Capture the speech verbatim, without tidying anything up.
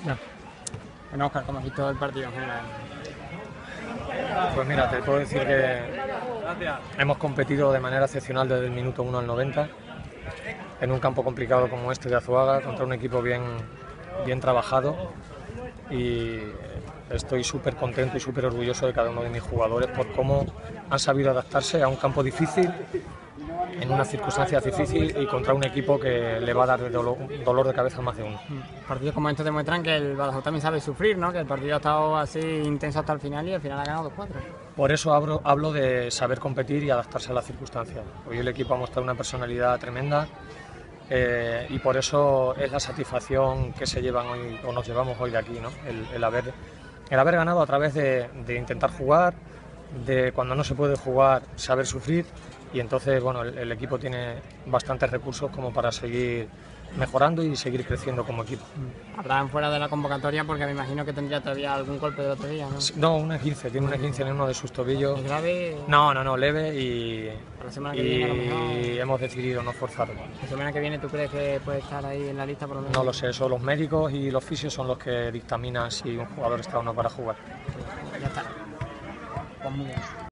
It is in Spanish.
No. Bueno, Óscar, ¿cómo has visto el partido en general? Pues mira, te puedo decir que hemos competido de manera excepcional desde el minuto uno al noventa, en un campo complicado como este de Azuaga, contra un equipo bien, bien trabajado, y estoy súper contento y súper orgulloso de cada uno de mis jugadores por cómo han sabido adaptarse a un campo difícil, en unas circunstancias difíciles y contra un equipo que le va a dar dolor, dolor de cabeza a más de uno. Partidos como estos demuestran que el Badajoz también sabe sufrir, ¿no? Que el partido ha estado así intenso hasta el final y al final ha ganado dos cuatro. Por eso hablo, hablo de saber competir y adaptarse a las circunstancias. Hoy el equipo ha mostrado una personalidad tremenda, eh, y por eso es la satisfacción que se llevan hoy, o nos llevamos hoy de aquí, ¿no? El, el, haber, el haber ganado a través de, de intentar jugar, de cuando no se puede jugar saber sufrir, y entonces bueno, el, el equipo tiene bastantes recursos como para seguir mejorando y seguir creciendo como equipo. Habrán fuera de la convocatoria porque me imagino que tendría todavía algún golpe de lotería, ¿no? No, una quince, tiene una quince en uno de sus tobillos. ¿Es grave? No, no, no, leve, y, La semana que y viene a lo mejor... hemos decidido no forzarlo. ¿La semana que viene tú crees que puede estar ahí en la lista por lo menos? No lo sé, eso los médicos y los fisios son los que dictaminan si un jugador está o no para jugar. Ya está. Pues muy bien.